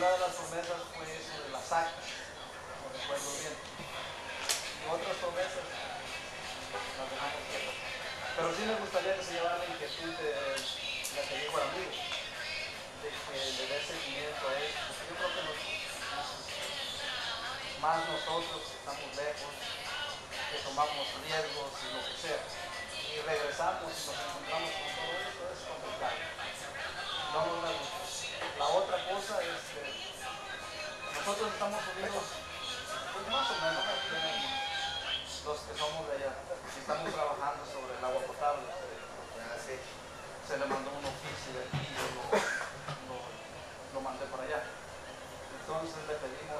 una de las promesas fue eso de la saca, no recuerdo bien. Y otras promesas las dejamos quietas. Pero sí me gustaría que se llevara la inquietud de la que dijo el amigo, de que le dé seguimiento a esto. Yo creo que más nosotros que estamos lejos, que tomamos riesgos y lo que sea, y regresamos y nos encontramos con todo esto, es complicado. No nos da gusto. La otra cosa es que nosotros estamos unidos, pues más o menos, los que somos de allá, y estamos trabajando sobre el agua potable. Se le mandó un oficio de aquí, yo lo mandé por allá. Entonces le pedimos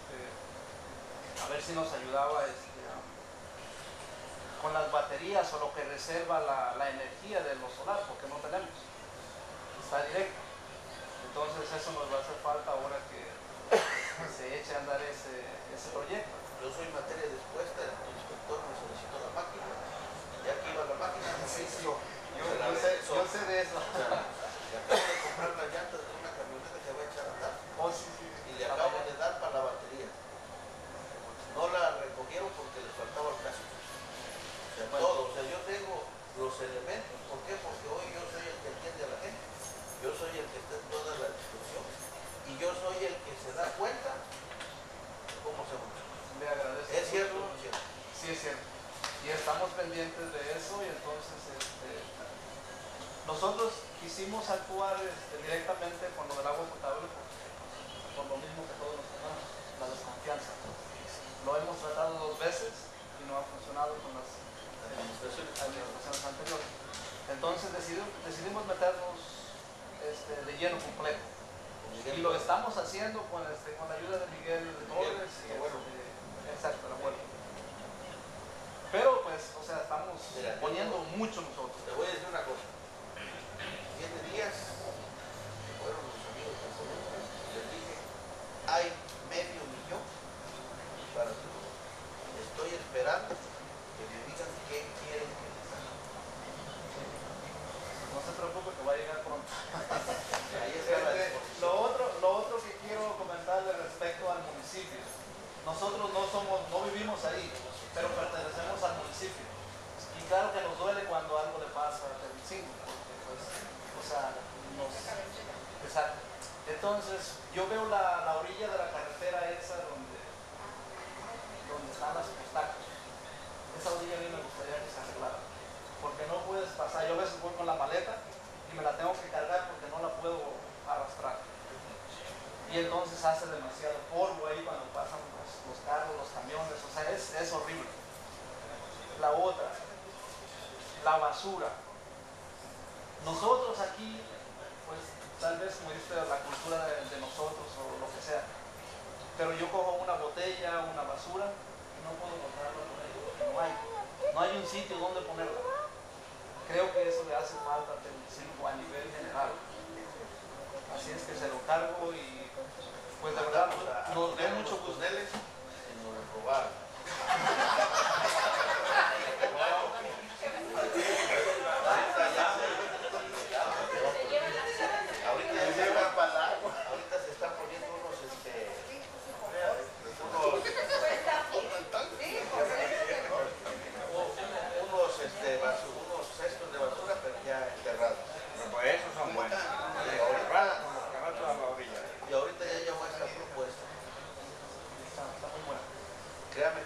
a ver si nos ayudaba con las baterías o lo que reserva la energía de los solar, porque no tenemos, está directo. Entonces eso nos va a hacer falta ahora que se eche a andar ese proyecto. Yo soy materia dispuesta, el inspector me solicitó la máquina, ya que iba la máquina, Yo sé de eso. O sea, le acabo de comprar las llantas de una camioneta que va a echar a andar. Oh, sí. Y le acabo de dar para la batería. No la recogieron porque les faltaba el caso. O sea, todo. O sea, yo tengo los elementos. ¿Por qué? Porque hoy yo soy el que entiende a la gente. Yo soy el que está en toda la discusión. Y yo soy el que se da cuenta de cómo se mueve. Le agradezco. ¿Es cierto o no es cierto? Sí, es cierto. Y estamos pendientes de eso y entonces nosotros quisimos actuar directamente con lo del agua potable por lo mismo que todos los demás, la desconfianza. Lo hemos tratado 2 veces y no ha funcionado con las administraciones anteriores. Entonces decidimos meternos de lleno completo. Y lo estamos haciendo con la ayuda de Miguel Torres y exacto, el abuelo. Pero pues, o sea, estamos poniendo mucho nosotros. Te voy a decir una cosa. 7 días fueron los amigos de Colombia. Les dije, hay $500,000 para tu lugar. Estoy esperando que me digan qué quieren que les haga. No se preocupe que va a llegar pronto. Ahí está la disposición. Lo otro que quiero comentarle respecto al municipio. Nosotros no vivimos ahí, pero pertenecemos al municipio. Y claro que nos duele cuando algo le pasa a Temiscingo, porque pues, o sea, exacto. Entonces, yo veo la orilla de la carretera esa donde están las postacos. Esa orilla a mí me gustaría que se arreglara, porque no puedes pasar. Yo a veces voy con la maleta y me la tengo que cargar porque no la puedo arrastrar. Y entonces hace demasiado polvo ahí cuando pasan los carros, los camiones, o sea, es horrible. La otra, la basura. Nosotros aquí, pues tal vez como dice la cultura de nosotros o lo que sea, pero yo cojo una botella, una basura y no puedo botarla por ahí, porque no hay un sitio donde ponerla. Creo que eso le hace falta a Temiscingo a nivel general. Así es que se lo cargo y pues de verdad nos da mucho gusto. Neles y nos lo robaron. Ahorita se están poniendo unos cestos de basura, pero ya enterrados. Pues esos son buenos. Y ahorita ya llegó esta propuesta. Está muy buena. Créame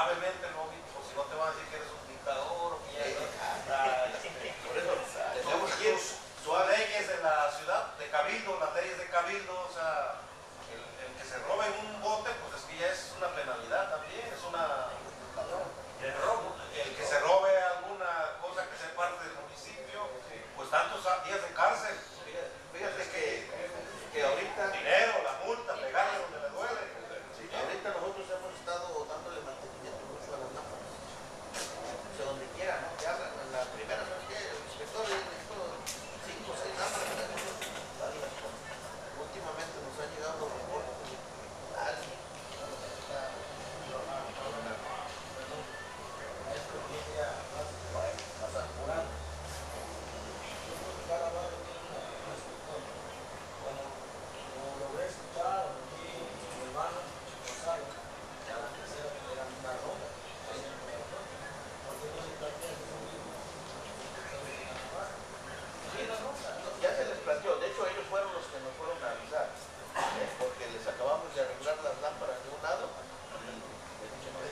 suavemente, ¿no? Por si no te van a decir que eres un dictador o que ya Por eso tenemos que ir sus leyes de la ciudad, de cabildo, las leyes de cabildo, o sea, el que se robe un bote, pues es que ya es una penalidad también, es una... El que se robe alguna cosa que sea parte del municipio, pues tantos días de cárcel. Fíjate que ahorita, Dinero, la multa, pegarle donde le duele. ahorita nosotros hemos estado dándole mantenimiento mucho a las lámparas. O sea, donde quiera, ¿no? Que hablan en la primera, ¿sabes qué? El inspector necesito 5 o 6 lámparas. Últimamente nos han llegado los reportes de que alguien está ya se les planteó, de hecho ellos fueron los que nos fueron a avisar, porque les acabamos de arreglar las lámparas de un lado y les dije, no,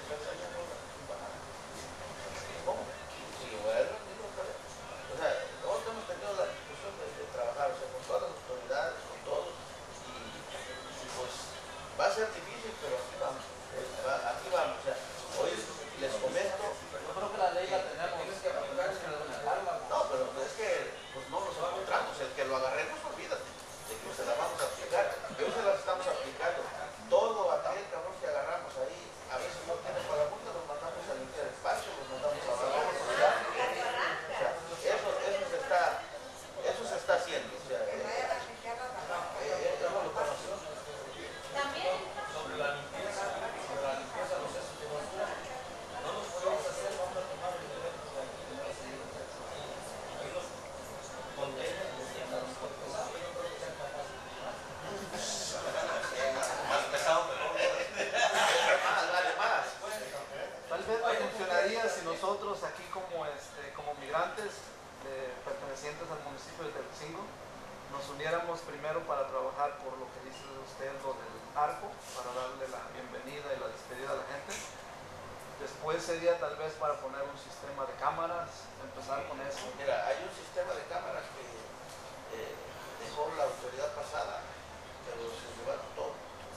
¿cómo? Si lo voy a reunir otra vez. O sea, nosotros hemos tenido la discusión de trabajar, o sea, con todas las autoridades, con todos, y pues va a ser difícil, pero aquí vamos, aquí vamos. O sea, hoy les comento. Yo creo que la ley la tenemos. No, pero es que pues no nos encontramos. El que lo agarremos, olvídate de que se la vamos a aplicar. Hoy se las estamos aplicando. Todo aquel cabrón que agarramos ahí, a veces no tiene para la multa, los mandamos a limpiar espacio, los mandamos a lavar. O sea, eso se está haciendo. O sea, eso es lo que estamos haciendo. También Sobre la limpieza, los cestos de basura, no nos podemos hacer, vamos a tomar los elementos de aquí de la ciudad. Ahí los contenedores de los pesados, yo creo que sean capaces de llevar. Más pesado, pero Dale más. Tal vez no funcionaría si nosotros aquí como migrantes pertenecientes al municipio de Tehucingo nos uniéramos primero para trabajar por lo que dice usted, lo del arco, para darle la bienvenida y la despedida a la gente. Después sería tal vez para poner un sistema de cámaras, empezar con eso. Mira, hay un sistema de cámaras que dejó la autoridad pasada, pero se llevaron todo.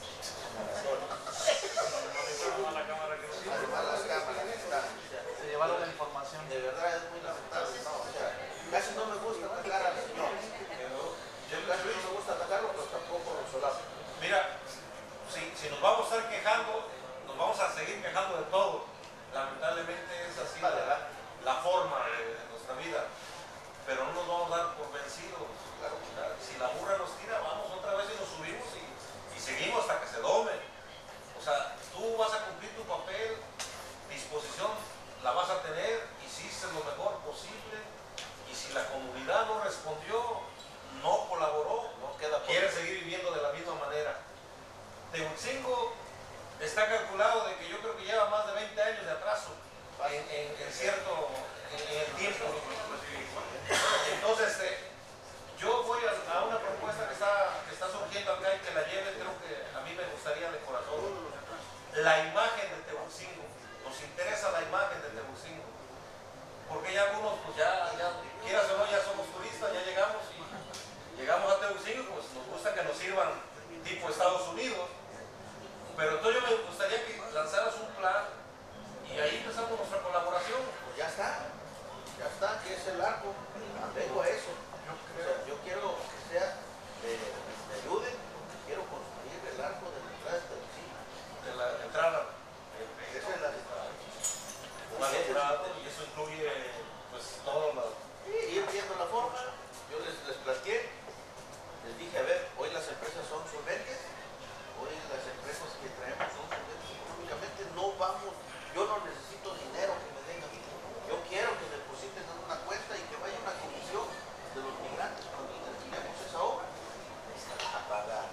Además las cámaras están, o sea, Se llevaron la información. de verdad es muy lamentable, ¿no? O sea, casi no me gusta atacar al señor. Yo casi no me gusta atacarlo, pero tampoco lo solapo. mira, si nos vamos a estar quejando, nos vamos a seguir quejando de todo. Lamentablemente es así la forma de nuestra vida. Pero no nos vamos a dar por vencidos. Claro, si la burra nos tira, vamos otra vez y nos subimos y seguimos hasta que se dome. O sea, tú vas a cumplir tu papel, disposición la vas a tener, hiciste lo mejor posible. Y si la comunidad no respondió, no colaboró, No queda por quiere seguir viviendo de la misma manera. Tehucingo está calculado de que yo creo que lleva más de 20 años de atraso en el tiempo. Entonces, yo voy a una propuesta que está surgiendo acá y que la lleve, creo que a mí me gustaría de corazón. La imagen de Tehucingo. Nos interesa la imagen de Tehucingo. Porque ya algunos, pues ya quieras o no, ya somos turistas, ya llegamos a Tehucingo, pues nos gusta que nos sirvan tipo Estados Unidos. Pero entonces yo me gustaría que lanzaras un plan y ahí empezamos nuestra colaboración. Pues ya está, que es el arco. Vengo a eso. O sea, yo quiero que sea, me ayuden, porque quiero construir el arco de la entrada de Tehucingo. De la entrada. Esa es la Un alumbrado, y eso incluye pues todo lo... ir viendo la forma. Yo les planteé, les dije, a ver, hoy las empresas son solventes, hoy las empresas que traemos son solventes económicamente, no vamos, yo no necesito dinero que me den a mí, yo quiero que depositen en una cuenta y que vaya una comisión de los migrantes cuando terminemos esa obra a pagar.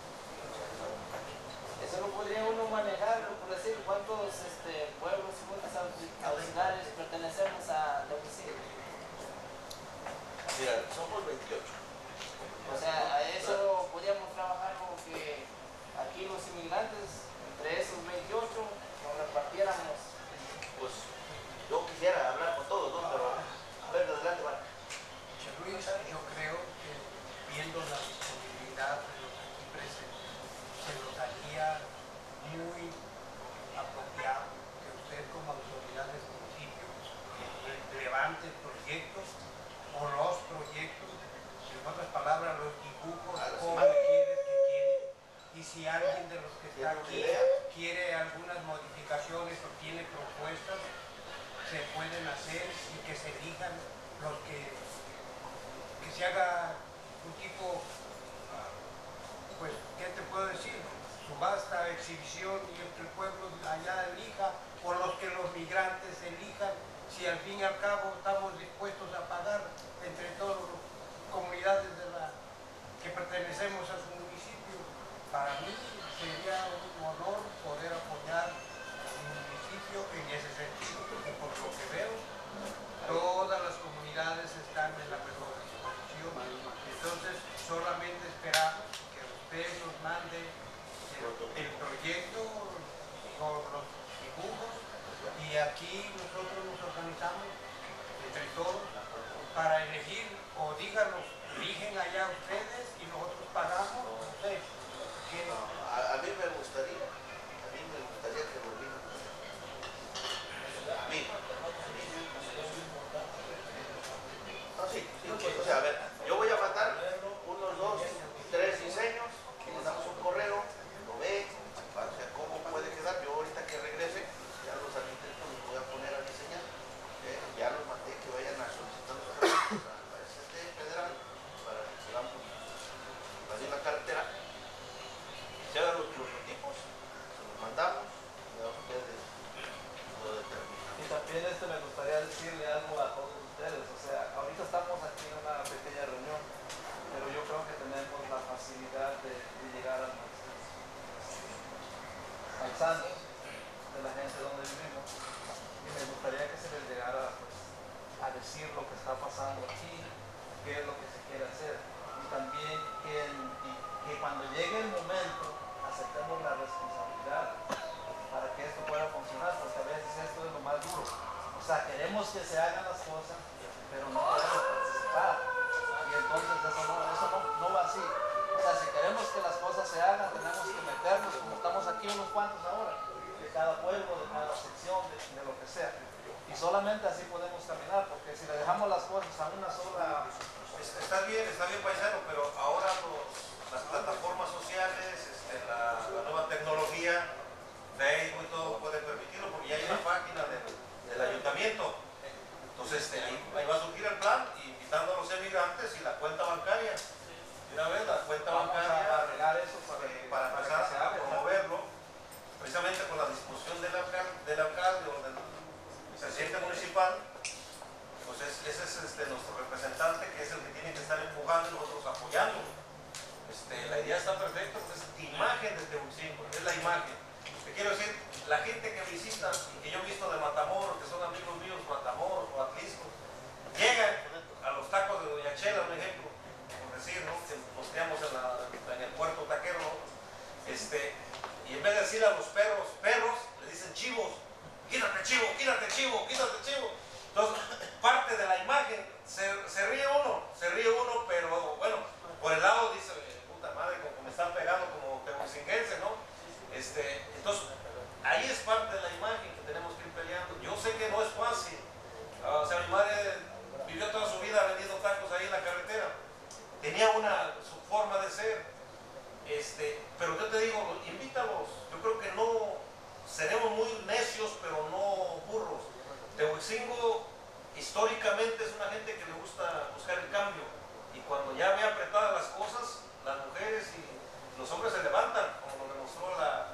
Eso lo podría uno manejar, por decir, cuántos pueblos y cuántas auxiliares pertenecemos a Tehucingo. Mira, somos 28. O sea, a eso podríamos trabajar como que aquí los inmigrantes, entre esos 28, nos repartiéramos propuestas se pueden hacer y que se elijan los que se haga un tipo, pues, ¿qué te puedo decir? Subasta, exhibición y el pueblo allá elija, o los que los migrantes elijan, si al fin y al cabo estamos dispuestos a pagar entre todas las comunidades que pertenecemos a su municipio. Para mí sería un honor poder apoyar mi municipio en ese sentido, porque por lo que veo, todas las comunidades están en la mejor disposición. Entonces, solamente esperamos que usted nos mande el proyecto con los dibujos y aquí nosotros nos organizamos entre todos para elegir, o díganos, eligen allá ustedes y nosotros pagamos, no sé. A mí me gustaría que lo digan. A mí. No, sí, pues, o sea, a ver, yo voy a mandar unos 2, 3 diseños, y le damos un correo, lo ve, o sea, cómo puede quedar. Yo ahorita que regrese, ya los arquitectos los voy a poner a diseñar. Ya los mandé que vayan a solicitar los permisos a ST federal para que podamos hacer la carretera. Se hagan los prototipos, se los mandamos y a ustedes lo determinan. Y también me gustaría decirle algo a todos ustedes, o sea, ahorita estamos aquí en una pequeña reunión, pero yo creo que tenemos la facilidad de llegar al alzando de la gente donde vivimos, y me gustaría que se les llegara, pues, a decir lo que está pasando aquí, qué es lo que se quiere hacer, y también que cuando llegue el momento aceptemos la responsabilidad para que esto pueda funcionar, porque a veces esto es lo más duro. O sea, queremos que se hagan las cosas, pero no podemos participar. Y entonces eso no va así. O sea, si queremos que las cosas se hagan, tenemos que meternos, como estamos aquí unos cuantos ahora, de cada pueblo, de cada sección, de lo que sea. Y solamente así podemos caminar, porque si le dejamos las cosas a una sola... Está bien, paisano, pero ahora las plataformas sociales, la nueva tecnología, Facebook y todo puede permitirlo, porque ya hay una página del ayuntamiento. Entonces ahí va a surgir el plan, invitando a los emigrantes y la cuenta bancaria. Y una vez la cuenta bancaria a arreglar eso para empezar a promoverlo, precisamente con la disposición del alcalde o del presidente municipal. Pues ese es nuestro representante, que es el que tiene que estar empujando y nosotros apoyando. La idea está perfecta, pues es imagen de Tehuicíngo, es la imagen. Te quiero decir, la gente que visita y que yo he visto de Matamoros, que son amigos míos, Matamoros o Atlisco, llegan a los tacos de Doña Chela, un ejemplo, por decir, ¿no? Que posteamos en el puerto taquero, ¿no? Y en vez de decir a los perros, le dicen chivos, quítate chivo, quítate chivo, quítate chivo. Entonces, parte de la imagen, se ríe uno, pero bueno, por el lado dice, puta madre, como me están pegando como tehuicinguense, ¿no? Entonces, ahí es parte de la imagen que tenemos que ir peleando. Yo sé que no es fácil. O sea, mi madre vivió toda su vida vendiendo tacos ahí en la carretera. Tenía su forma de ser. Pero yo te digo, invítalos. Yo creo que no seremos muy necios, pero no burros. Tehuicíngo históricamente es una gente que le gusta buscar el cambio. Y cuando ya ve apretadas las cosas, las mujeres y los hombres se levantan, como lo demostró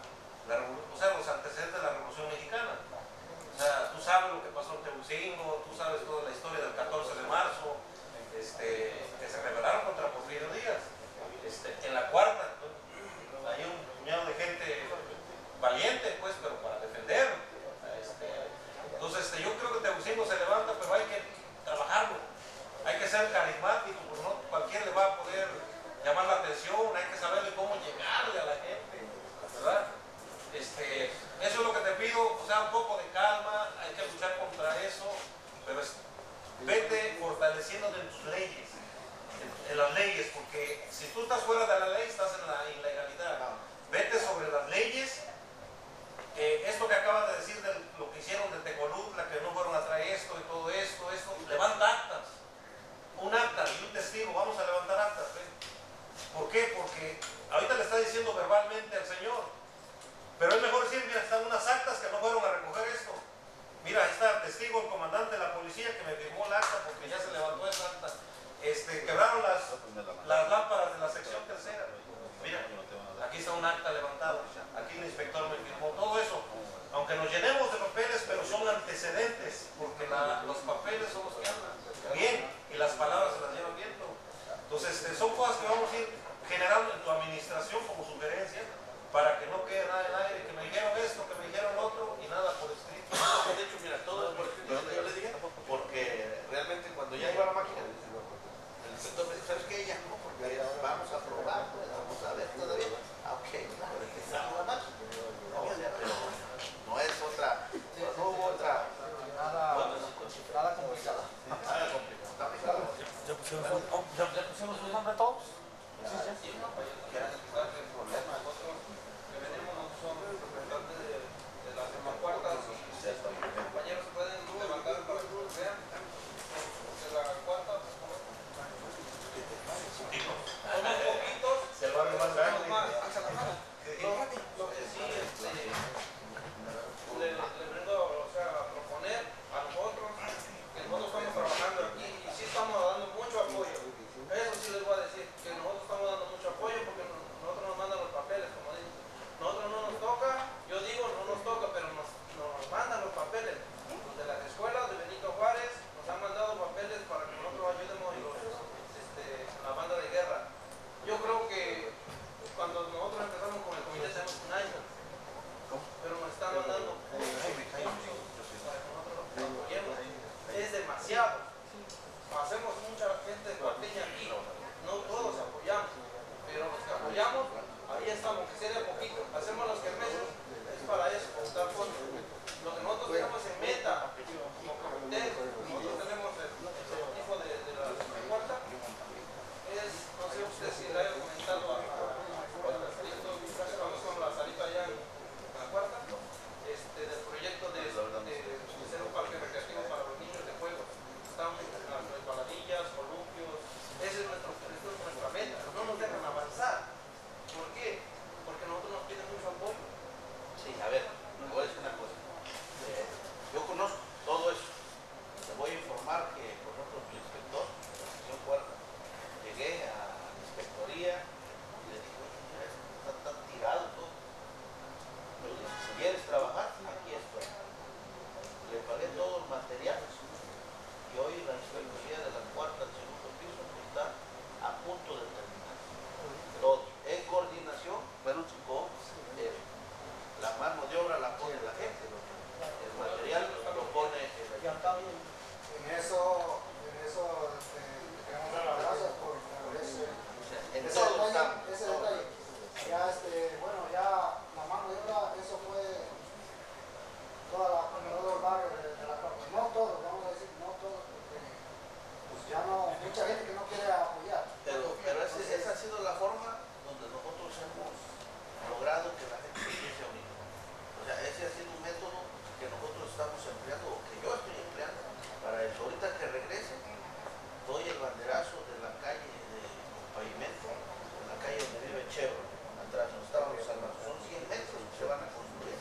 los antecedentes de la Revolución Mexicana. O sea, tú sabes lo que pasó en Tehuicíngo, tú sabes toda la historia del 14 de marzo, que se rebelaron contra Porfirio Díaz. En la cuarta, hay un puñado de gente valiente, pues, pero para defender. Entonces, yo creo que Tehuicíngo se levanta, pero hay que trabajarlo. Hay que ser carismático, porque no cualquiera le va a poder llamar la atención, hay que saberle cómo llegarle a la gente, ¿verdad? Eso es lo que te pido, o sea, un poco de calma, hay que luchar contra eso, pero vete fortaleciendo de tus leyes, en las leyes, porque si tú estás fuera de la ley, estás en la ilegalidad. Vete sobre las leyes. Esto que acabas de decir de lo que hicieron de Tecolutla, que no fueron a traer esto y todo esto, levanta actas, un acta y un testigo, vamos a levantar actas. ¿Por qué? Porque ahorita le está diciendo verbalmente al Señor, pero es mejor decir, mira, están unas actas que no fueron a recoger esto. acta porque ya se levantó esa acta. Quebraron las lámparas de la sección tercera. Mira, aquí está un acta levantada. Aquí el inspector me firmó todo eso. Aunque nos llenemos de papeles, pero son antecedentes, porque los papeles son los que hablan bien y las palabras se las llevan viento. Entonces, son cosas que vamos a ir generando en tu administración como sugerencia para que no quede nada en aire, que me dijeron esto, que me dijeron lo otro y nada por escrito. De hecho, mira, todo es por escrito, yo les dije, porque realmente cuando ya iba la máquina, el inspector me dijo, ¿sabes qué? Ya no, porque vamos a probar, pues, vamos a ver todavía. Ah, ok, claro, empezamos la máquina. No, o sea, pero no es otra, no hubo otra. Nada complicado. Nada complicado. ¿Ya pusimos un nombre todos? Sí, Nosotros que venimos no somos representantes de las cuartas. Los compañeros se pueden levantar para que vean. Porque la cuarta, somos poquitos. Se lo van a mandar. Lo que sí, le vengo, o sea, a proponer a nosotros que nosotros estamos trabajando aquí y sí estamos dando mucho apoyo. Eso sí les voy a decir, que nosotros estamos dando mucho apoyo porque nosotros nos mandan los papeles, como dicen. Nosotros no nos toca, yo digo no nos toca, pero nos mandan los papeles. De las escuelas de Benito Juárez nos han mandado papeles para que nosotros ayudemos en la banda de guerra. Yo creo que cuando nosotros empezamos con el comité tenemos un año, pero nos están mandando para que nosotros los apoyemos. Es demasiado. Hacemos mucha gente cuarteña aquí, no todos apoyamos, pero los que apoyamos, ahí estamos, que sea de poquito. Hacemos los kermeses, es para eso, juntar fondos. Lo que nosotros tenemos en meta, como comité, nosotros tenemos el objetivo de la cuarta, es, no sé usted si le haya comentado a la salita allá en la cuarta, del proyecto de ser un parque recreativo para los niños de juego. Estamos en las resbaladillas, columpios, esa es nuestra meta, no nos dejan avanzar. ¿Por qué? Porque nosotros nos piden mucho apoyo. Sí, a ver, me voy a decir una cosa. Yo conozco todo eso. Te voy a informar que, por ejemplo, mi inspector, de la sección cuarta, llegué a la inspectoría y le dije, mira, está tan tirado todo. Pero le dije, si quieres trabajar, aquí estoy. Le pagué todo el material y hoy la inspectoría de la cuarta al segundo piso está a punto de terminar. Todo en coordinación con la mano de obra la pone la gente, el material lo pone el ayuntamiento. En eso queremos dar las gracias por En todo estamos. ese detalle. Ya bueno, ya la mano de obra, eso fue todo el barrio de la Cuarta. No todos, vamos a decir, no todos, porque pues ya no, mucha gente que no quiere apoyar. Pero esa ha sido la forma donde nosotros hemos logrado que la gente se empiece a unir. O sea, ese ha sido un método que nosotros estamos empleando, o que yo estoy empleando, para eso. Ahorita que regrese, doy el banderazo de la calle de pavimento, en la calle donde vive Chevron, atrás, donde estábamos salvando. Son 100 metros que se van a construir.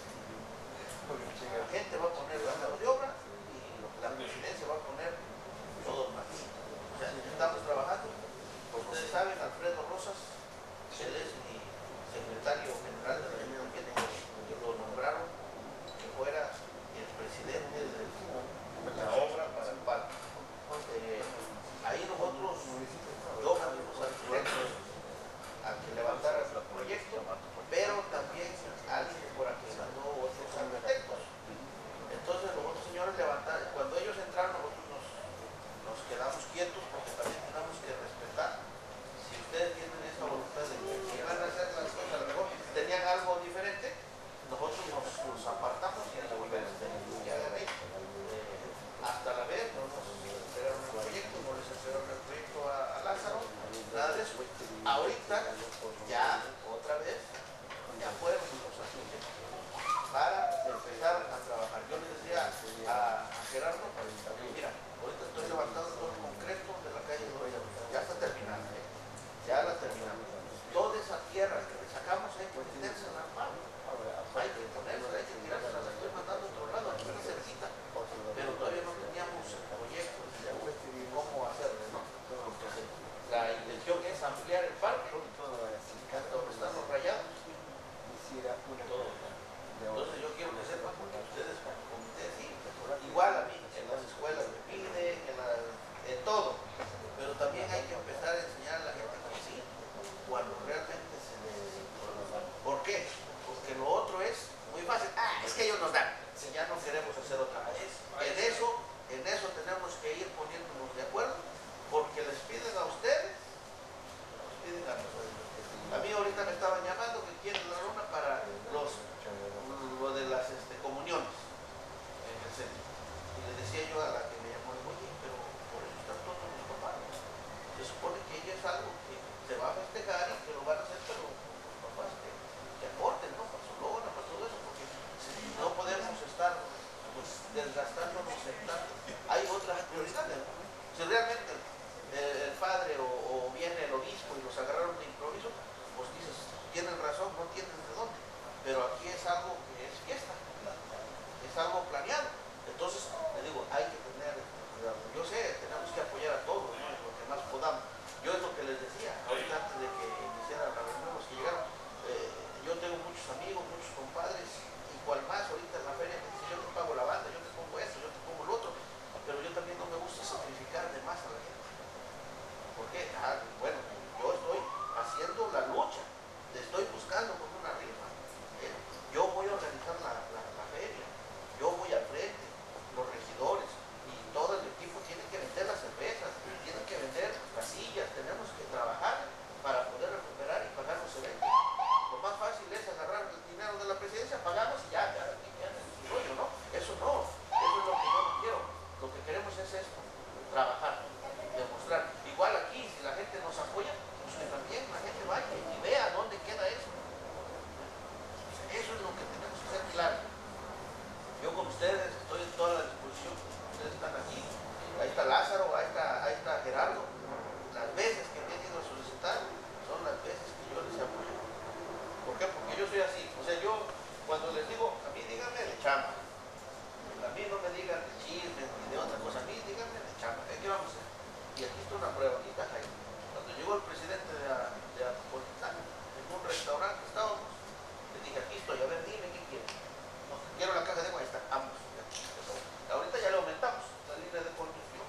La gente va a poner la mano de obra y la presidencia va a poner todo el material. O sea, estamos trabajando. Ustedes saben, Alfredo Rosas, él es mi secretario general del ayuntamiento, que lo nombraron que fuera el presidente de la obra para el parque. Ahí nosotros, yo mandé los arquitectos a que levantaran el proyecto, pero también alguien por aquí mandó otros arquitectos. Entonces los otros señores levantaron, cuando ellos entraron nosotros nos quedamos quietos porque también tenemos que respetar. Si ustedes tienen esta voluntad de que van a hacer las cosas, a lo mejor tenían algo diferente, nosotros nos apartamos y la volvemos ya de ahí. Hasta la vez no nos esperaron el proyecto, no les esperaron el proyecto a Lázaro, nada de eso. Ahorita ya otra vez ya fueron los asuntos para empezar a trabajar. Yo le decía a Gerardo, mira, ahorita estoy levantando todo el concreto de la calle de ya está terminando, ya la terminamos. Toda esa tierra que le sacamos hay que meterse en la mano, hay que ponerse, hay que tirarse, la estoy mandando a otro lado, aquí cerquita, pero todavía no teníamos el proyecto. si ya no queremos hacer otra cosa. En eso tenemos que ir poniéndonos de acuerdo, porque les piden a ustedes, nos piden a nosotros. A mí ahorita me estaban llamando que quieren la luna para lo de las comuniones en el centro. Y le decía yo a la que me llamó, oye, pero por eso están todos los papás. Se supone que ella es algo que se va a festejar y que lo van a hacer, pero los papás que aporten, ¿no? Para su lona, para todo eso, porque si no podemos estar pues desgastándonos en tanto. Hay otras prioridades, ¿no? Si realmente el padre o viene el obispo y los agarraron de improviso, pues dices, tienen razón, no tienen de dónde. Pero aquí es algo que es fiesta, es algo planeado. Entonces, le digo, hay que tener cuidado. Yo sé, tenemos que apoyar a todos, ¿no? En lo que más podamos. Yo es lo que les decía, ahorita antes de que iniciaran la reunión, los que llegaron, yo tengo muchos amigos, muchos compadres, y cual más ahorita en la feria, me dice, yo te pago la banda, yo te pongo esto, yo te pongo lo otro, pero yo también no me gusta sacrificar de más a la gente. ¿Por qué? Bueno, yo estoy haciendo la lucha, le estoy buscando con una rifa. Yo voy a organizar la feria, yo voy al frente, los regidores y todo el equipo tiene que vender las cervezas, tienen que vender las sillas, tenemos que trabajar para poder recuperar y pagar los eventos. Lo más fácil es agarrar el dinero de la presidencia, pagamos y ya el rollo, ¿no? Eso no, eso es lo que yo no quiero. Lo que queremos es esto, trabajar, demostrar. Igual aquí, si la gente nos apoya, pues que también la gente vaya y vea dónde queda eso. Eso es lo que tenemos que ser claro. Yo con ustedes estoy en toda la disposición, ustedes están aquí, ahí está Lázaro, ahí está Gerardo. Las veces que me han ido a solicitar son las veces que yo les apoyo. ¿Por qué? Porque yo soy así, o sea, yo cuando les digo, a mí díganme de chamba, a mí no me digan de chisme ni de otra cosa, a mí díganme de chamba, ¿qué vamos a hacer? Y aquí está una prueba, aquí está Jaime. Cuando llegó el presidente de Apolitán, en un restaurante estábamos, le dije, aquí estoy, a ver, dime qué quieres. No, quiero la caja de agua, ahí está, vamos. Ahorita ya le aumentamos la línea de conducción.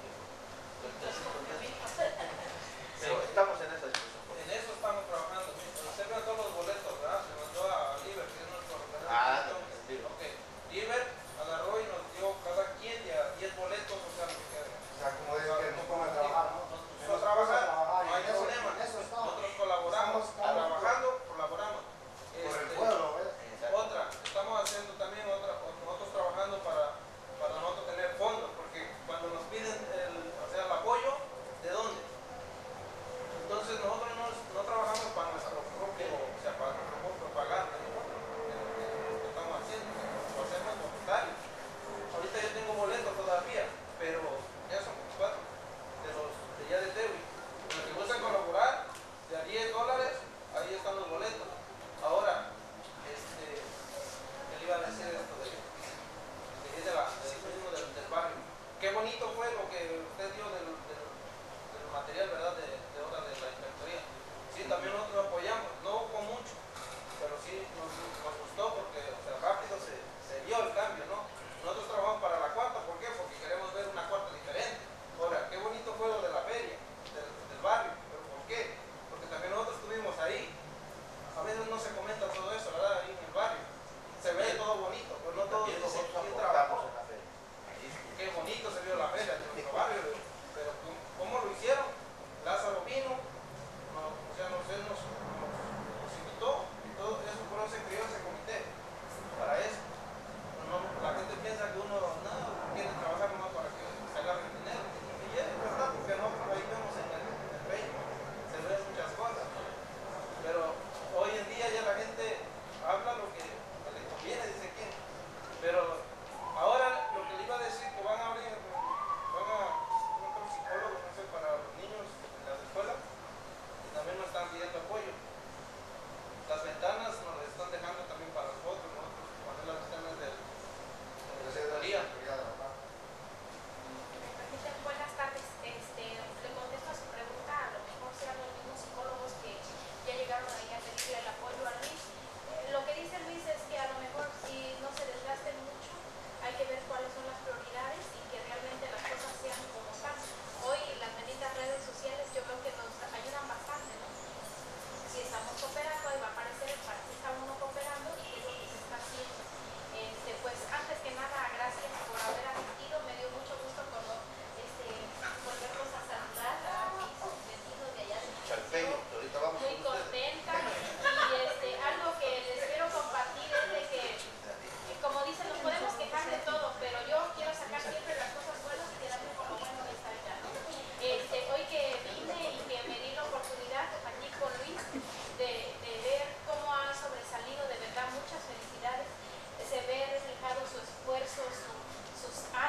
Pero estamos en esa discusión. En eso estamos trabajando. Usted vio todos los boletos, ¿verdad? Se mandó a Liber, que es nuestro representante. Ok, Liber agarró y nos dio cada quien ya 10 boletos, o sea, lo que queda. O sea, como dice que no pongan a trabajar, ¿no? Nos puso a trabajar, no hay problema. Nosotros colaboramos, trabajando, colaboramos. Por el pueblo, ¿ves? Otra, estamos haciendo también nosotros trabajando para nosotros tener fondos, porque cuando nos piden el apoyo, ¿de dónde? Entonces nosotros no trabajamos para nuestro propio, o sea, para nuestro propio pagar, ¿no? Lo que estamos haciendo, lo hacemos voluntario. Ahorita yo tengo boletos todavía, pero ya son 4 de ya de Tewi. Los que gustan colaborar, de a $10, ahí están los boletos. Ahora, él iba a decir esto del barrio. Qué bonito fue lo que usted dio del material, ¿verdad? De obra de la inspectoría. Sí, también nosotros apoyamos, no con mucho, pero sí nos gustó porque, o sea, rápido se vio el cambio, ¿no? Nosotros trabajamos para la cuarta, ¿por qué? Porque queremos ver una cuarta diferente. Ahora, qué bonito fue lo de la feria, del barrio, pero ¿por qué? Porque también nosotros estuvimos ahí. A veces no se comenta todo eso, ¿verdad? Ahí en el barrio. Se ve todo bonito, pero no todo También dice nosotros quién aportamos trabajó. en la feria. Qué bonito se vio la feria de nuestro barrio, pero ¿cómo lo hicieron? Lázaro vino, o sea, nos invitó, y todo eso, por eso se creó ese comité, para eso. La gente piensa que uno no quiere trabajar más para que se agarre el dinero, y es verdad, porque no, ahí vemos en el Facebook, se ven muchas cosas, pero hoy en día ya la gente habla lo que le conviene, dice quién, pero ahora lo que le iba a decir, que van a abrir psicólogos, no sé, para los niños en las escuelas, y también nos están pidiendo apoyo. Las ventanas nos las están dejando también para nosotros poner las ventanas de la secretaría. Buenas tardes. Le contesto a su pregunta, a lo mejor serán los mismos psicólogos que ya llegaron ahí a pedirle el apoyo a Luis. Lo que dice Luis es que a lo mejor si no se desgasten mucho, hay que ver cuáles son las prioridades y que realmente las cosas sean como están. Hoy las benditas redes sociales yo creo que nos ayudan bastante, ¿no? Si estamos cooperando, ahí va a aparecer para qué está uno cooperando y qué es lo que se está haciendo. Pues antes que nada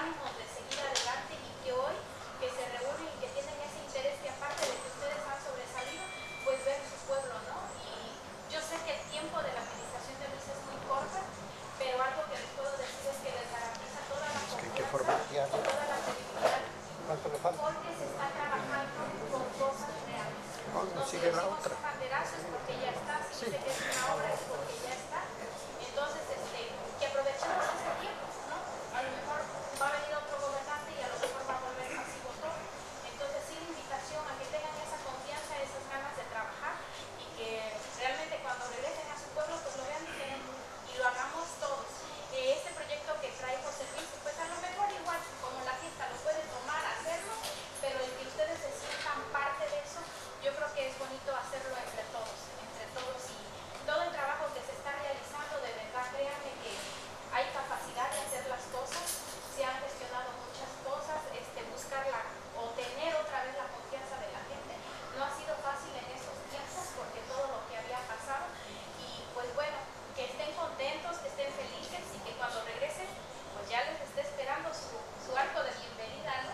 ánimo de seguir adelante y que hoy que se reúnen y que tienen ese interés que aparte de que ustedes han sobresalido, pues ver su pueblo, ¿no? Y yo sé que el tiempo de la administración de Luis es muy corta, pero algo que les puedo decir es que les garantiza toda la confianza, toda la credibilidad, porque se está trabajando con cosas reales. No si decimos un banderazo es porque ya está, si dice que es una obra es porque ya está. Entonces, que aprovechemos este tiempo, ¿no? A lo mejor va a venir otro gobernante y a lo mejor va a volver pasivo todo. Entonces, sí, la invitación a que tengan esa confianza, esas ganas de trabajar y que realmente cuando regresen a su pueblo, pues lo vean diferente y lo hagamos todos. Este proyecto que trae José Luis, pues a lo mejor igual, como la fiesta, lo pueden tomar, hacerlo, pero el que ustedes se sientan parte de eso, yo creo que es bonito hacerlo entre todos y todo el trabajo que se está realizando, de verdad, créanme que hay capacidad de hacer las cosas, se han gestionado muchas cosas, buscarla o tener otra vez la confianza de la gente, no ha sido fácil en estos tiempos porque todo lo que había pasado y pues bueno, que estén contentos, que estén felices y que cuando regresen, pues ya les esté esperando su arco de bienvenida, ¿no?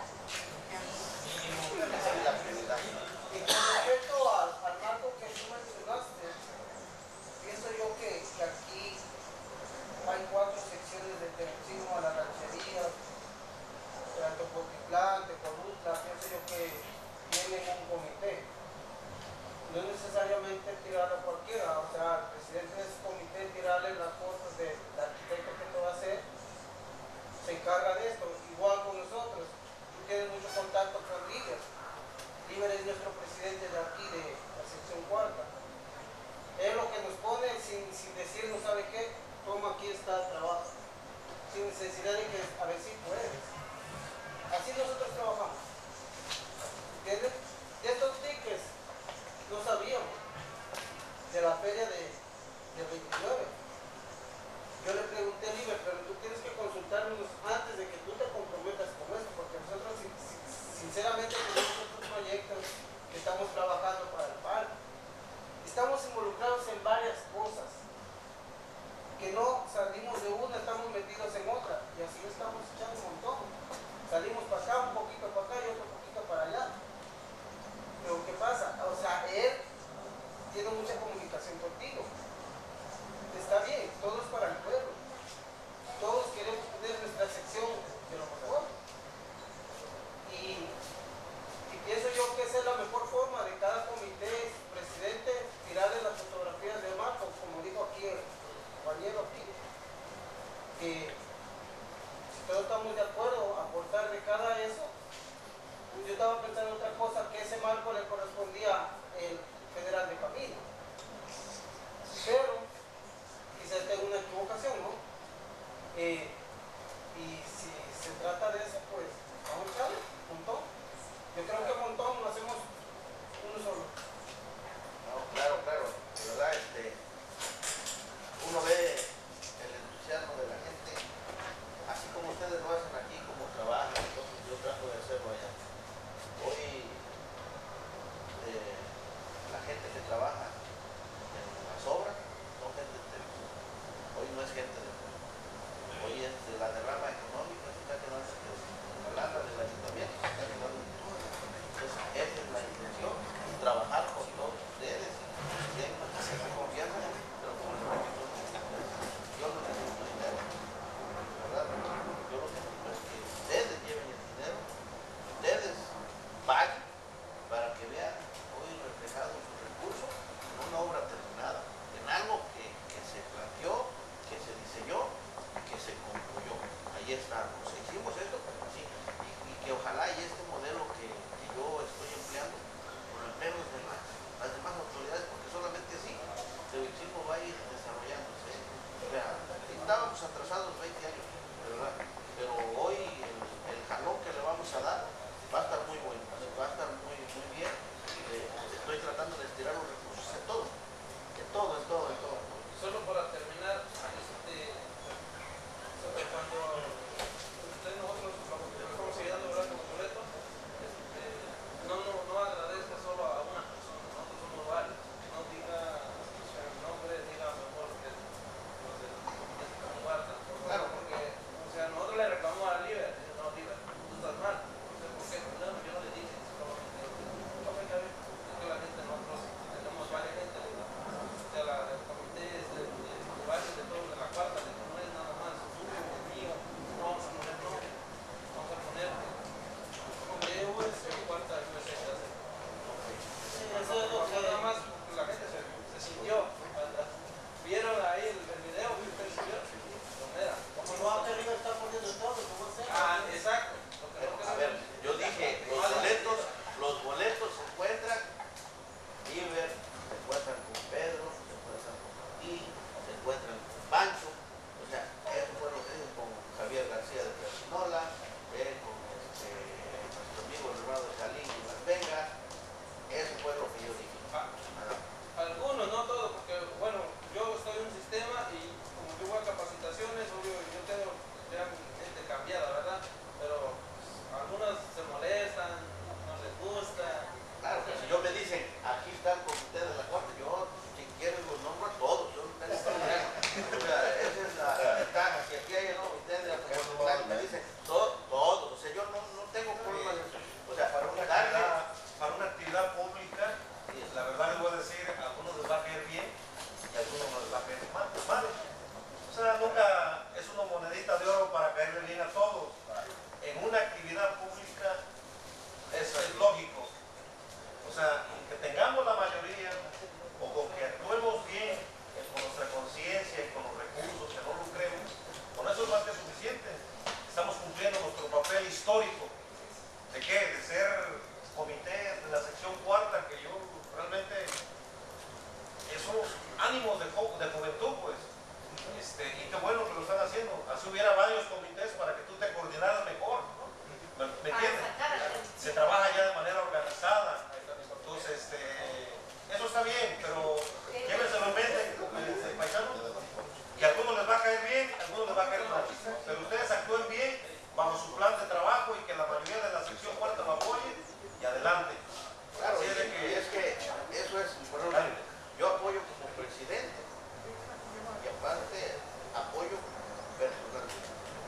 Esa es la prioridad. Y con respecto al marco que tú mencionaste, pienso yo que aquí hay 4 secciones de Tepoztlán a la ranchería, de Topotitlán, de Colutla, pienso yo que tienen un comité. No es necesariamente tirarlo a cualquiera, o sea, el presidente de ese comité tirarle las cosas del arquitecto que te va a hacer, se encarga de esto, igual con nosotros. Tú tienes mucho contacto con Líder. Líder es nuestro presidente de aquí, de la sección cuarta. Él lo que nos pone sin decirnos, ¿sabe qué? Toma, aquí está el trabajo. Sin necesidad de que a ver si puedes. Así nosotros trabajamos. ¿Entiendes? De estos tickets no sabíamos. De la feria del 29. Yo le pregunté a Líder, pero tú tienes que consultarnos antes de que tú te comprometas con esto, porque nosotros sinceramente tenemos otros proyectos que estamos trabajando para el parque. Estamos involucrados en varias cosas, que no salimos de una, estamos metidos en otra, y así estamos echando un montón. Salimos para acá, un poquito para acá y otro poquito para allá. Pero ¿qué pasa? O sea, él tiene mucha comunicación contigo. Está bien, todo es para el pueblo. Todos queremos tener nuestra sección de lo mejor. Y pienso yo que esa es la mejor forma de cada comité, presidente, tirarle las fotografías de Marco, como dijo aquí el compañero aquí, que si todos estamos de acuerdo a aportar de cada eso. Yo estaba pensando en otra cosa, que ese marco le correspondía el federal de Camino, pero quizás tenga una equivocación, ¿no? Y si se trata de eso, pues vamos a echarle un montón. Yo creo que un montón lo hacemos uno solo. No, claro, de verdad, uno ve el entusiasmo de la gente, así como ustedes lo hacen aquí, como trabajan, entonces yo trato de hacerlo allá. Hoy la gente que trabaja en las obras son gente de Televisa. Hoy no es gente de Televisa. Hoy es de la derrama económica, se está quedando en la lana del ayuntamiento, se está quedando en todo. Entonces esa es la intención, trabajar con todos ustedes, tienen mucha confianza, pero como les repito, yo no necesito dinero, ¿verdad? Yo lo que necesito es que ustedes lleven el dinero, ustedes paguen para que vean hoy reflejado su recurso en una obra terminada, en algo que se planteó, que se diseñó y que se concluyó. Ahí está, pues hicimos esto, sí, y que ojalá y este modelo que yo estoy empleando, con el menos de las demás autoridades, porque solamente así Tehuicilco va a ir desarrollándose. O sea, estábamos atrasados 20 años, de verdad, pero hoy el jalón que le vamos a dar va a estar muy bueno, va a estar muy bien. Estoy tratando de estirar los recursos en todo. Solo para terminar, sobre cuando nosotros estamos ayudando a hablar con los boletos, no agradezca solo a una persona, nosotros somos varios. No diga el nombre, diga mejor que los del comité de Camuarta, claro, porque, o sea, histórico. ¿De qué? De ser comité de la sección cuarta, que yo realmente, esos ánimos de juventud, pues, y qué bueno que lo están haciendo. Así hubiera varios comités para que tú te coordinaras mejor, ¿no? ¿Me entiendes? Se trabaja ya de manera organizada. Entonces, eso está bien, pero llévenselo en mente, paisano, que a algunos les va a caer bien, a algunos les va a caer mal. Pero ustedes actúen bien bajo su plan de trabajo y que la mayoría de la sección cuarta lo apoye y adelante. Claro, Así y es de que, es que eso es, bueno, yo apoyo como presidente y aparte apoyo personalmente.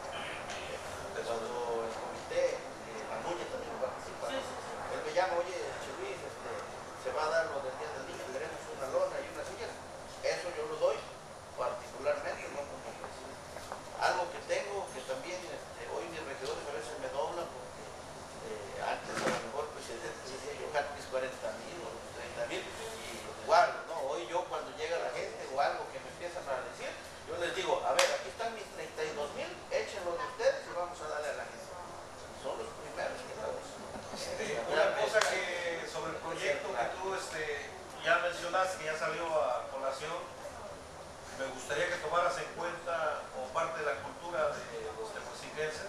Cuando el comité, la Muñe también participa, él me llama, oye, Luis, se va a dar lo del día del niño, queremos una lona y unas sillas. Eso yo lo doy particularmente, no como presidente. Algo que tengo, que también hoy mis regidores a veces me doblan porque antes a lo mejor presidente decía yo ganes 40,000 o 30,000 y igual, ¿no? Hoy yo cuando llega la gente o algo que me empiezan a decir, yo les digo, a ver, aquí están mis 32,000, échenlo de ustedes y vamos a darle a la gente. Son los primeros que damos. una cosa que sobre el proyecto que tú ya mencionaste, que ya salió a colación, me gustaría que tomaras en cuenta como parte de la cultura de los tegucigalpenses,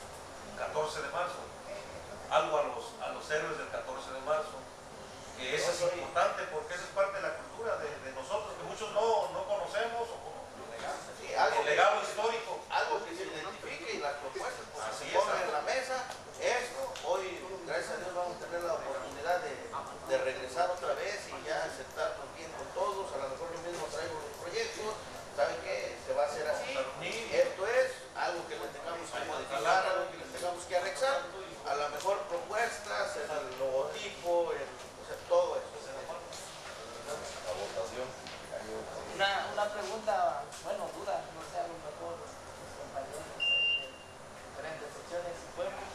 14 de marzo, algo a los héroes del 14 de marzo, que eso es importante porque eso es parte de la cultura de nosotros, que muchos no conocemos, o Sí, algo el legado histórico. algo que se identifique y las propuestas porque Así se es, pongan en la mesa. Esto, hoy, gracias a Dios, vamos a tener la oportunidad de regresar otra vez y ya aceptarnos bien con todos. A lo mejor yo mismo traigo los proyectos. ¿Saben qué? Se va a hacer así. Esto es algo que le tengamos que modificar, algo que le tengamos que anexar. A lo mejor propuestas, el logotipo, o sea, todo eso. La votación. Una pregunta, bueno, duda, no sé, a lo mejor los compañeros de diferentes secciones y pueblos.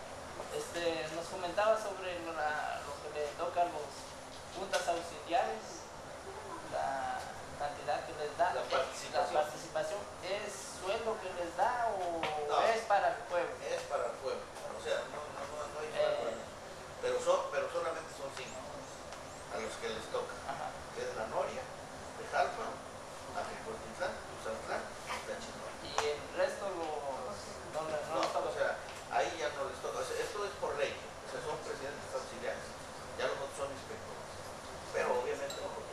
Nos comentaba sobre lo que le toca a los juntas auxiliares, la cantidad que les da, La participación. ¿es sueldo que les da o No. es para el pueblo? Es para el pueblo. O sea, no hay sueldo. Pero solamente son 5 a los que les toca. Ajá. Que es la Noria, de Jalpa, Ajicotitlán, Tuzantlán y Tachinola. Y el resto no les No, toca. o sea, ahí ya no les toca. O sea, esto es por ley. O sea, son presidentes auxiliares. Ya los otros son inspectores. Pero obviamente no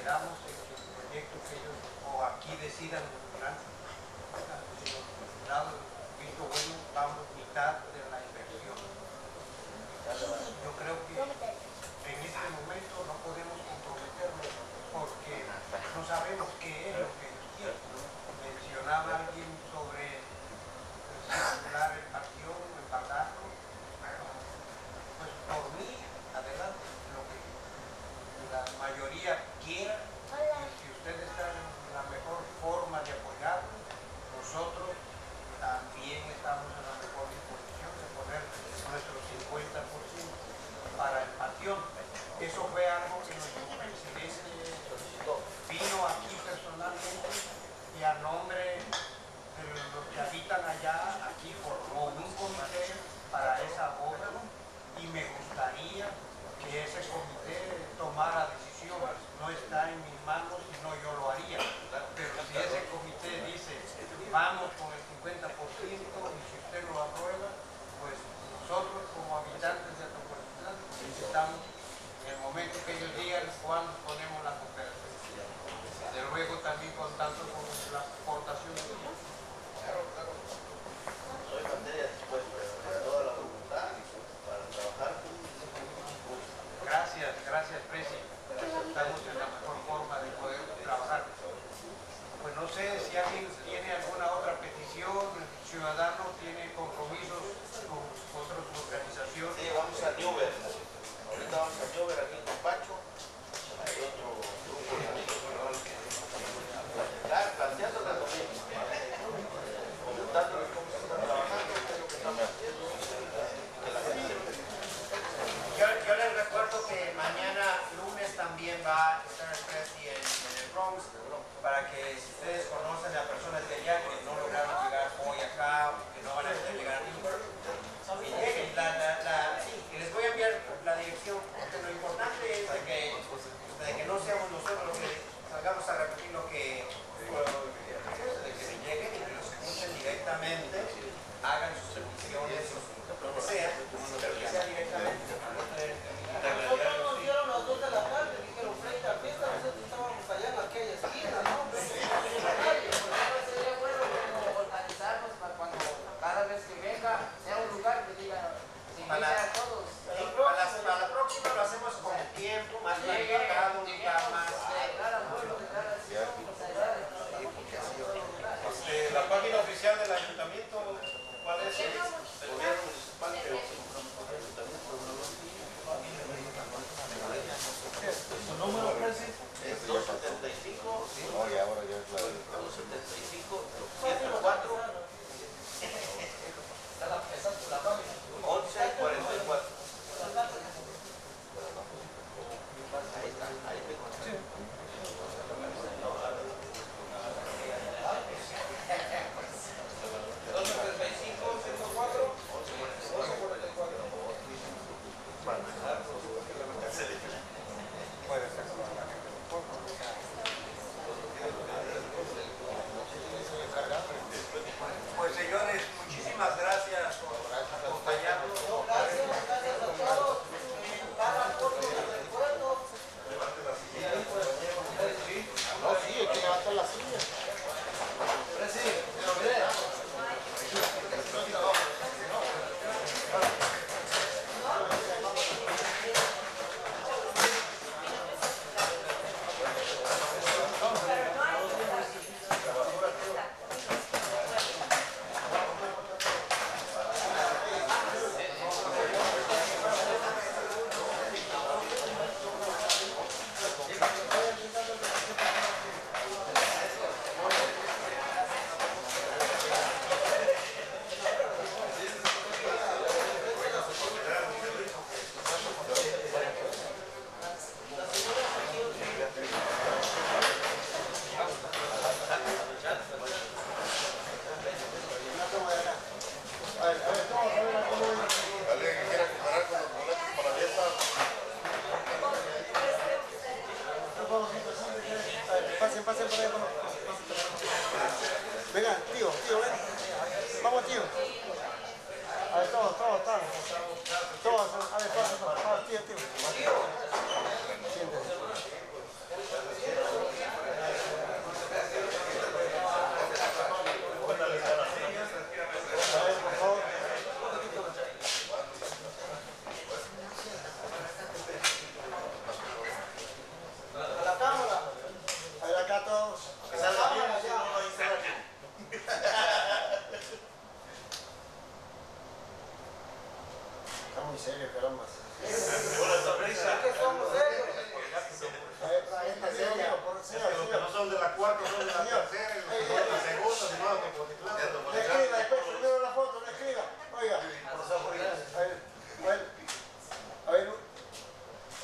quedamos en el proyecto que ellos o aquí decidan lograr. Si los dado visto bueno, vamos mitad de la inversión. Yo creo que en este momento no podemos comprometernos porque no sabemos qué es lo que ellos quieren. Mencionaba alguien sobre circular el partido, embargarlo. Pues por mí, adelante, lo que la mayoría quiera, y si ustedes están en la mejor forma de apoyarlo, nosotros también estamos en la mejor disposición de poner nuestro 50% para el panteón. Eso fue algo que nuestro presidente solicitó. Vino aquí personalmente y a nombre de los que habitan allá, aquí formó un comité para esa obra y me gustaría que ese comité tomara decisiones. No está en mis manos y no yo lo haría. Pero si ese comité dice vamos con el 50% y si usted lo aprueba, pues nosotros como habitantes de Tocotitlán necesitamos en el momento que ellos digan cuándo ponemos la cooperativa. Desde luego también contando con la aportación de ellos. Claro, claro. Soy materia dispuesta, con toda la voluntad para trabajar. Gracias, Presi. Estamos en la mejor forma de poder trabajar. Pues no sé si alguien tiene alguna otra petición, ciudadano tiene compromisos con otras organizaciones. Sí, vamos a Newber. Ahorita vamos a Newber aquí en Pacho. Hay otro grupo de amigos que van a platicar, planteándole lo mismo. Comentándoles cómo se está trabajando, qué es lo que estamos haciendo, que la gente se Yo les recuerdo que mañana lunes también va a estar el Presi en el Bronx para que si ustedes conocen a personas de allá que no lograron llegar hoy acá, que no van a poder llegar a Newburgh, que lleguen. Sí, que les voy a enviar la dirección, porque lo importante es de que no seamos nosotros los que salgamos a repetir lo que de que se lleguen y que los escuchen directamente, hagan sus peticiones, lo que sea, pero que sea directamente. Nosotros nos dieron las 2 de la tarde, dijeron frente a fiesta, nosotros estábamos allá en aquella esquina, ¿no? Sería bueno como organizarnos para cuando cada vez que venga sea un lugar que diga se invite a todos. Para la próxima lo hacemos con tiempo, más planificado, más. La página oficial del ayuntamiento, ¿cuál es? gobierno municipal que se comprometió al ayuntamiento. ¿Su número, Presi? Es 275. No, y ahora ya es la de... 275, 104, 1144. Ahí está, ahí te conté. 275, 104.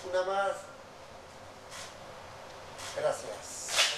una más. Gracias.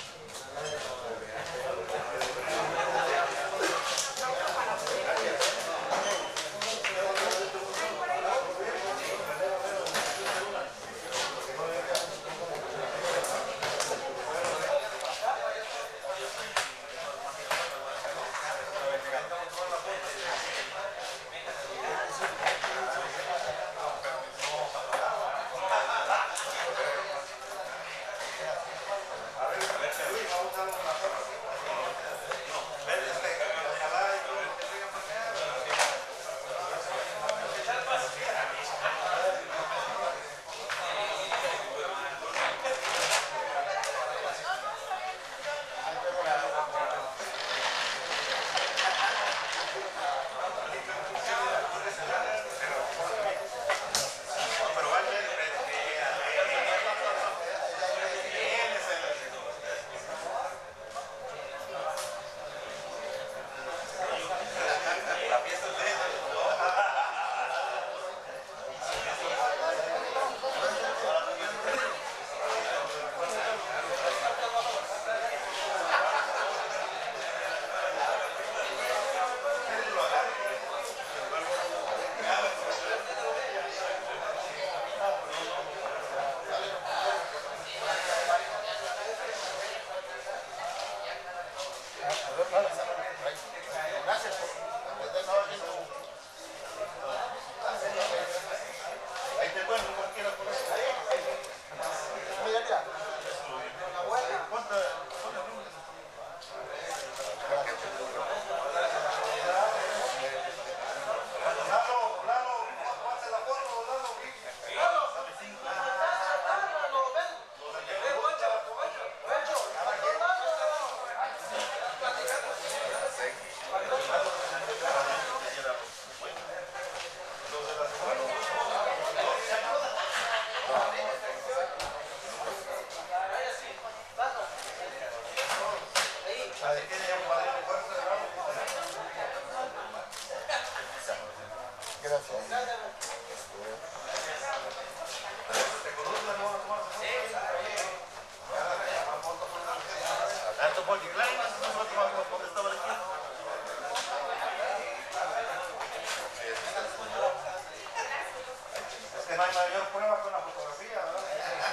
No hay mayor prueba con la fotografía, ¿verdad?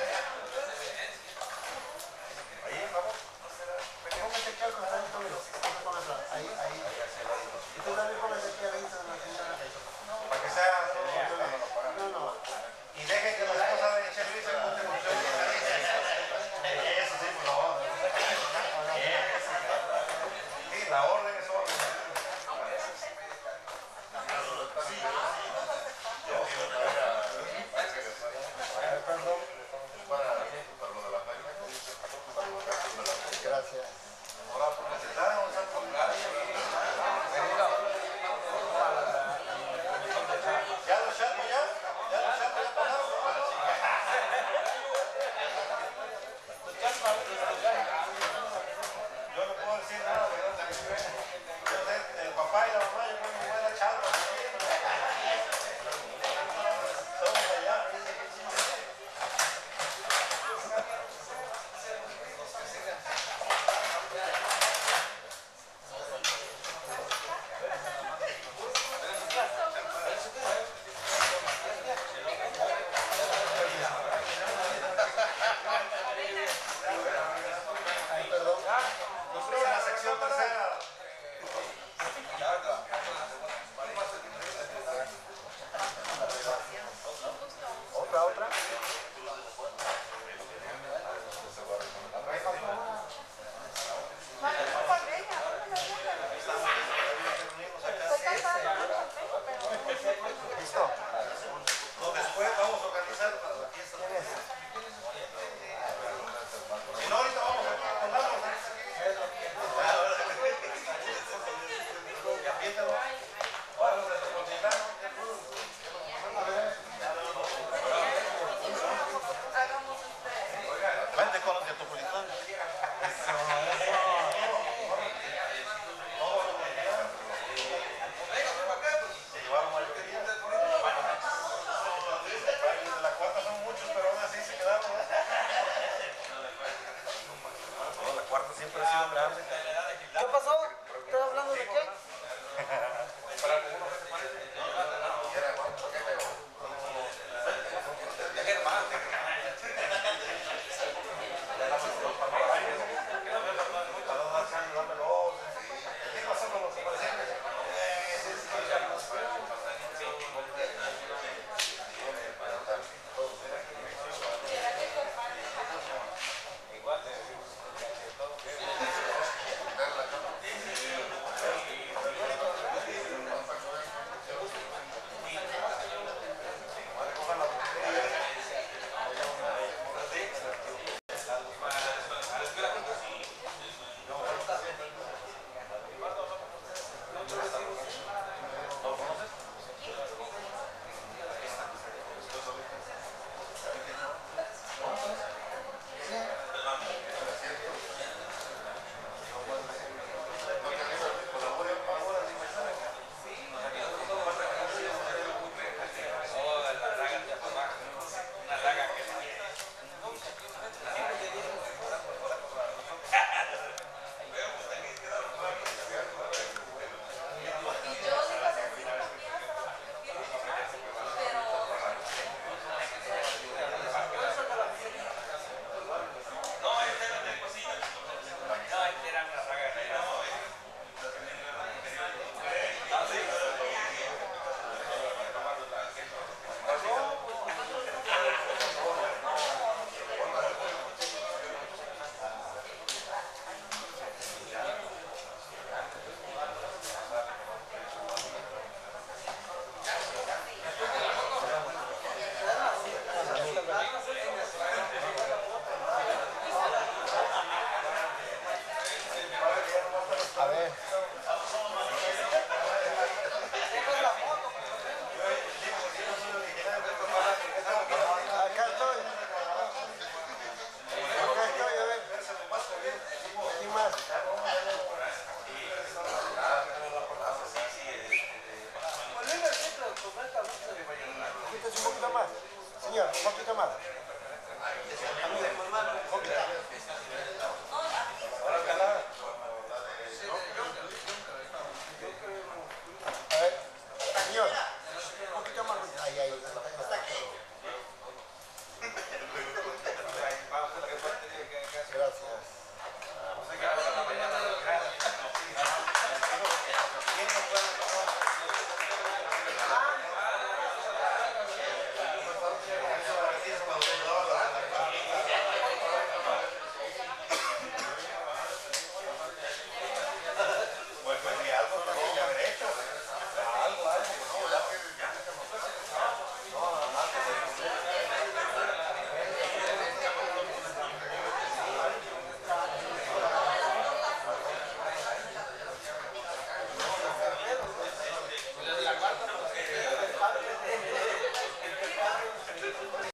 Ahí, vamos. Póngase aquí al costado de todo eso. Ahí. Y tú también póngase aquí a la vista de la señora. Para que sea siempre ha sido la ¿Qué pasó?